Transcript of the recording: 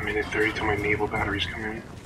minute 30 till my naval batteries come in.